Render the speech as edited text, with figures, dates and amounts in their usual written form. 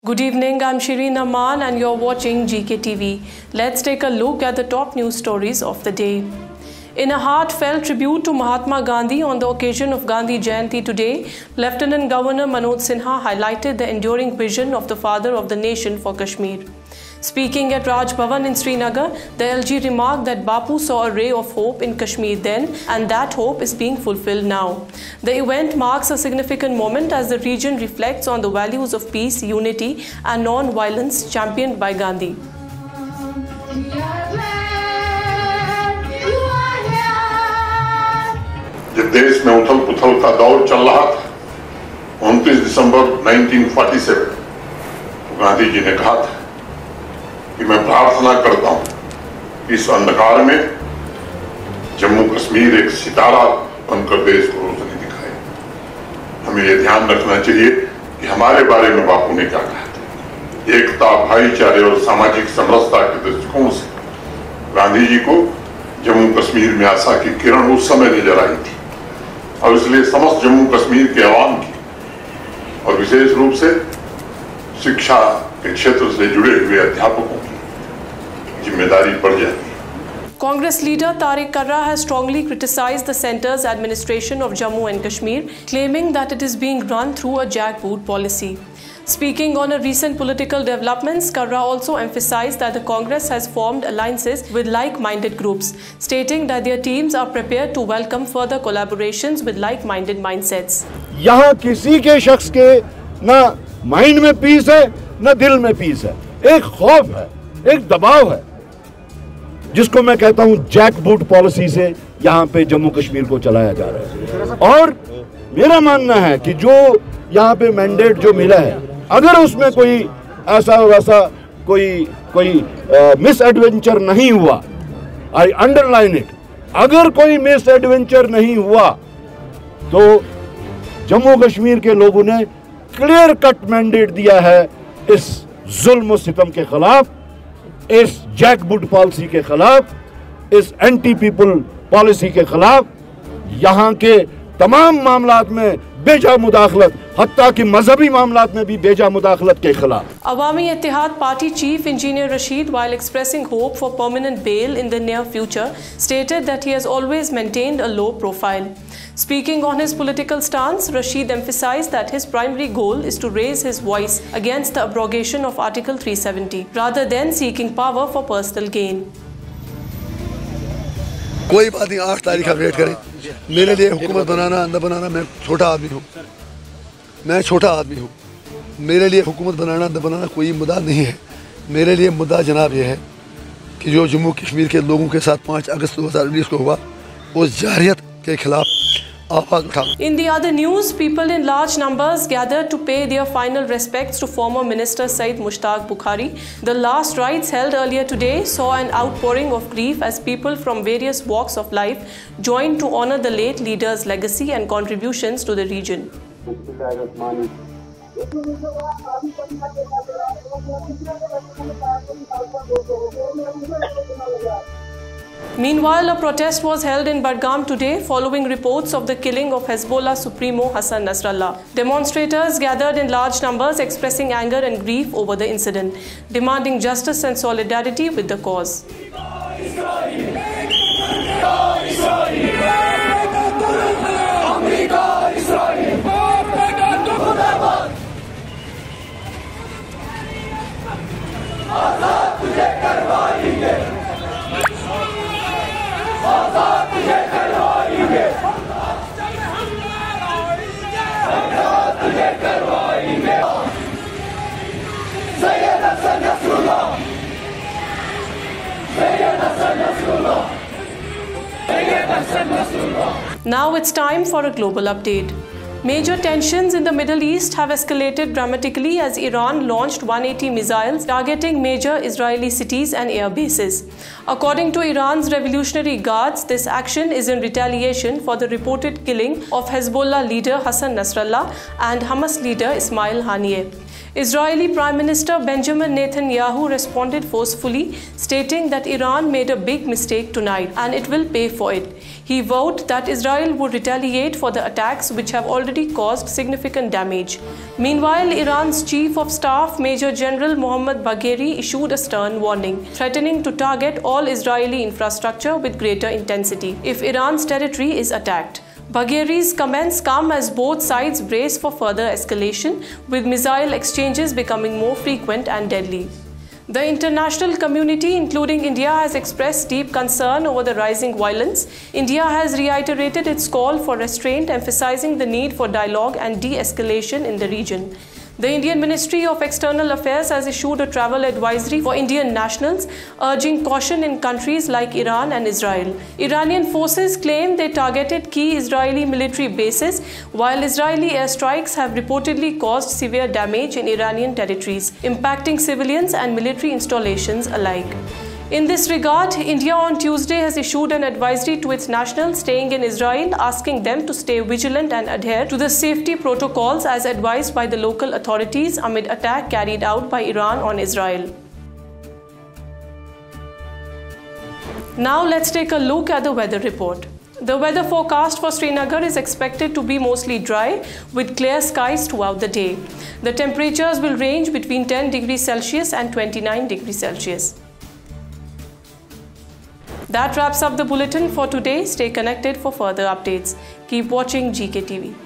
Good evening, I'm Shireen Aman and you're watching GKTV. Let's take a look at the top news stories of the day. In a heartfelt tribute to Mahatma Gandhi on the occasion of Gandhi Jayanti today, Lieutenant Governor Manoj Sinha highlighted the enduring vision of the father of the nation for Kashmir. Speaking at Raj Bhavan in Srinagar, the LG remarked that Bapu saw a ray of hope in Kashmir then, and that hope is being fulfilled now. The event marks a significant moment as the region reflects on the values of peace, unity, and non-violence championed by Gandhi. जब देश में उथल-पुथल का दौर चल रहा था, 29 दिसंबर 1947, गांधी जी ने कहा था कि मैं प्रार्थना करता हूं इस अंधकार में जम्मू कश्मीर एक सितारा बनकर देश को रोशनी दिखाए। हमें ये ध्यान रखना चाहिए कि हमारे बारे में बापू ने क्या कहा था। एकता, भाईचारे और सामाजिक समरसता के दृष्टिकोण से गांधी जी को जम्मू कश्मीर में आशा की किरण उस समय नजर आई थी और इसलिए समस्त जम्मू कश्मीर के अवाम की और विशेष रूप से शिक्षा के क्षेत्र से जुड़े हुए अध्यापकों की जिम्मेदारी पड़ जाती है। Congress leader Tariq Karra has strongly criticized the centre's administration of Jammu and Kashmir, claiming that it is being run through a jackboot policy. Speaking on a recent political developments, Karra also emphasized that the Congress has formed alliances with like-minded groups, stating that their teams are prepared to welcome further collaborations with like-minded mindsets. यहाँ किसी के शख्स के ना mind में piece है ना दिल में पीस है, एक खौफ है, एक दबाव है, जिसको मैं कहता हूं जैकबूट पॉलिसी से यहाँ पे जम्मू कश्मीर को चलाया जा रहा है। और मेरा मानना है कि जो यहाँ पे मैंडेट जो मिला है, अगर उसमें कोई ऐसा वैसा कोई मिस एडवेंचर नहीं हुआ, आई अंडरलाइन इट, अगर कोई मिस एडवेंचर नहीं हुआ तो जम्मू कश्मीर के लोगों ने क्लियर कट मैंडेट दिया है इस जुल्म सितम के खिलाफ, इस जैकबूट पॉलिसी के खिलाफ, इस एंटी पीपल पॉलिसी के खिलाफ, यहाँ के तमाम मामलात में बेजा मुदाखलत, हत्ता कि मजहबी मामलात में भी बेजा मुदाखलत के खिलाफ। Awami Ittihad Party Chief Engineer Rashid, while expressing hope for permanent bail in the near future, stated that he has always maintained a low profile. Speaking on his political stance, Rashid emphasized that his primary goal is to raise his voice against the abrogation of Article 370, rather than seeking power for personal gain. कोई बात नहीं, 8 तारीख का wait करें। मेरे लिए हुकूमत बनाना न बनाना, मैं छोटा आदमी हूँ, मेरे लिए हुकूमत बनाना न बनाना कोई मुद्दा नहीं है। मेरे लिए मुद्दा जनाब ये है कि जो जम्मू कश्मीर के लोगों के साथ 5 अगस्त 2019 को हुआ, उस जारियत के खिलाफ आवाज उठाओ। In the other news, people in large numbers gathered to pay their final respects to former Minister Said Mushtaq Bukhari. The last rites held earlier today saw an outpouring of grief as people from various walks of life joined to honor the late leader's legacy and contributions to the region. Meanwhile, a protest was held in Budgam today following reports of the killing of Hezbollah Supremo Hassan Nasrallah. Demonstrators gathered in large numbers expressing anger and grief over the incident, demanding justice and solidarity with the cause. Now it's time for a global update. Major tensions in the Middle East have escalated dramatically as Iran launched 180 missiles targeting major Israeli cities and air bases. According to Iran's Revolutionary Guards, this action is in retaliation for the reported killing of Hezbollah leader Hassan Nasrallah and Hamas leader Ismail Haniyeh. Israeli Prime Minister Benjamin Netanyahu responded forcefully, stating that Iran made a big mistake tonight and it will pay for it. He vowed that Israel would retaliate for the attacks which have already caused significant damage. Meanwhile, Iran's Chief of Staff Major General Mohammad Bagheri issued a stern warning, threatening to target all Israeli infrastructure with greater intensity if Iran's territory is attacked. Bagheri's comments come as both sides brace for further escalation, with missile exchanges becoming more frequent and deadly. The international community, including India, has expressed deep concern over the rising violence. India has reiterated its call for restraint, emphasizing the need for dialogue and de-escalation in the region. The Indian Ministry of External Affairs has issued a travel advisory for Indian nationals, urging caution in countries like Iran and Israel. Iranian forces claim they targeted key Israeli military bases, while Israeli airstrikes have reportedly caused severe damage in Iranian territories, impacting civilians and military installations alike. In this regard, India on Tuesday has issued an advisory to its nationals staying in Israel, asking them to stay vigilant and adhere to the safety protocols as advised by the local authorities amid attack carried out by Iran on Israel. Now let's take a look at the weather report. The weather forecast for Srinagar is expected to be mostly dry with clear skies throughout the day. The temperatures will range between 10 degrees Celsius and 29 degrees Celsius. That wraps up the bulletin for today. Stay connected for further updates. Keep watching GK TV.